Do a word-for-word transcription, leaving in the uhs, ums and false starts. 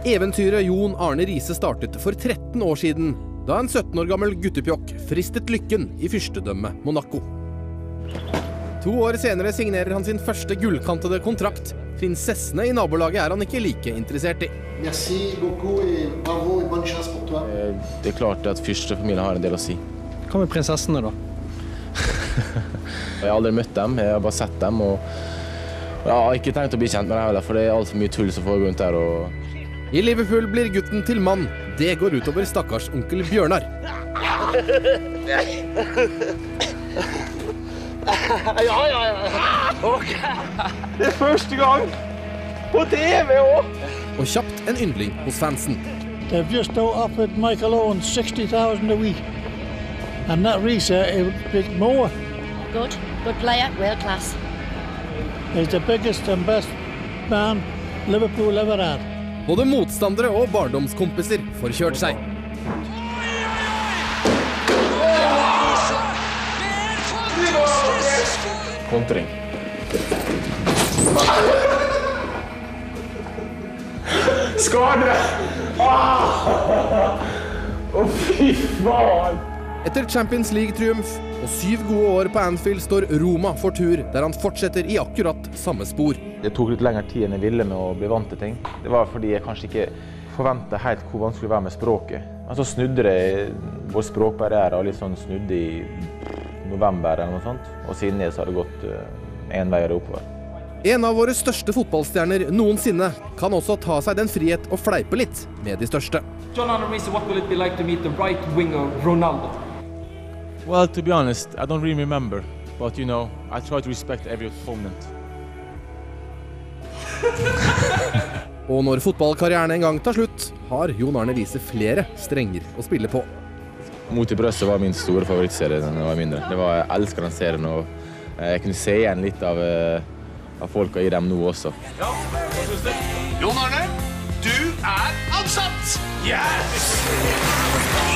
Eventyret Jon Arne Riise startet for tretten år siden, da en sytten år gammel guttepjokk fristet lykken i fyrstedømme Monaco. To år senere signerer han sin første gullkantede kontrakt. Prinsessene i nabolaget er han ikke like interessert i. Merci beaucoup et bravo et bonne chance pour toi. Det er klart at fyrstefamilien har en del å si. Hva med prinsessene da? Jeg har aldri møtt dem, jeg har bare sett dem, og jeg har ikke tenkt å bli kjent med dem heller, for det er alt for mye tull som foregår rundt der. Og... I Liverpool blir gutten til mann. Det går utover stakkars onkel Bjørnar. Ja, ja, ja. Ok. Det er første gang på T V også. Og kjapt en yndling hos fansen. They've just offered Michael Owen sixty thousand a week. And that Riise, it would be more. Good, good player, world class. He's the biggest and best man Liverpool ever had. Både motstandere og barndomskompiser får kjørt seg. Kontring. Skade! Å, fy faen! Etter Champions League-triumf og syv gode år på Anfield står Roma for tur, der han fortsetter i akkurat samme spor. Det tok litt lengre tid enn jeg ville med å bli vant til ting. Det var fordi jeg kanskje ikke forventet helt hvor vanskelig det var med språket. Men så snudde det vår språkbarriere og litt sånn snudde i november eller noe sånt. Og siden det så har det gått en vei oppover. En av våre største fotballstjerner noensinne kan også ta seg den frihet å fleipe litt med de største. Jon Arne Riise, what will it be like to meet the right winger Ronaldo? Well, to be honest, I don't really remember. But you know, I try to respect every opponent. Og når fotballkarrieren en gang tar slutt, har Jon Arne Riise flere strenger å spille på. Mot i brøstet var min store favorittserie da jeg var mindre. Det var, jeg elsker den serien, og jeg kunne se igjen litt av, av folka i dem nå også. Ja. Jon Arne, du er ansatt! Yes!